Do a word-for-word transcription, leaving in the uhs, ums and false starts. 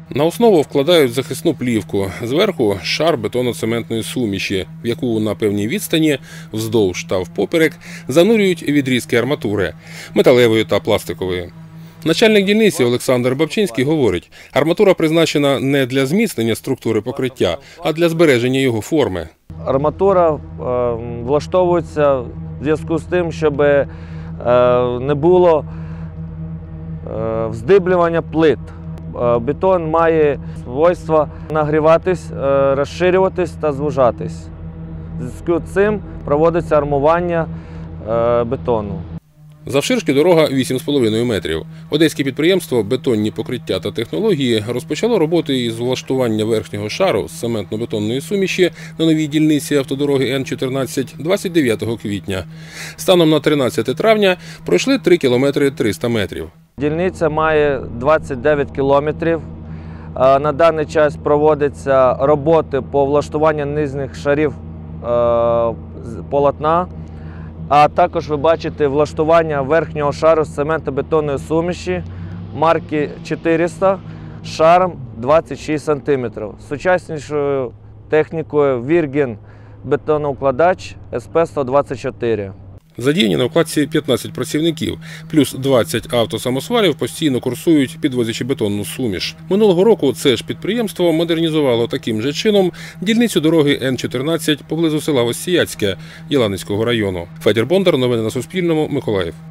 На основу вкладають захисну плівку, зверху – шар бетоно-цементної суміші, в яку на певній відстані, вздовж та впоперек, занурюють відрізки арматури – металевої та пластикової. Начальник дільниці Олександр Бабчинський говорить, арматура призначена не для зміцнення структури покриття, а для збереження його форми. Арматура влаштовується в зв'язку з тим, щоб не було вздиблювання плит. Бетон має свойство нагріватись, розширюватись та звужатись. В зв'язку з цим проводиться армування бетону. Завширшки дорога вісім з половиною метрів. Одеське підприємство «Бетонні покриття та технології» розпочало роботи із влаштування верхнього шару з цементно-бетонної суміші на новій дільниці автодороги Н чотирнадцять двадцять дев'ятого квітня. Станом на тринадцяте травня пройшли три кілометри триста метрів. Дільниця має двадцять дев'ять кілометрів. На даний час проводяться роботи по влаштуванню нижніх шарів полотна, а також ви бачите влаштування верхнього шару з цементно-бетонної суміші марки чотириста шаром двадцять шість сантиметрів. З сучаснішою технікою Вірген бетоноукладач С П сто двадцять чотири. Задіяні на вкладці п'ятнадцять працівників, плюс двадцять автосамосвалів постійно курсують, підвозячи бетонну суміш. Минулого року це ж підприємство модернізувало таким же чином дільницю дороги Н чотирнадцять поблизу села Воссіяцьке Єланицького району. Федір Бондар, новини на Суспільному, Миколаїв.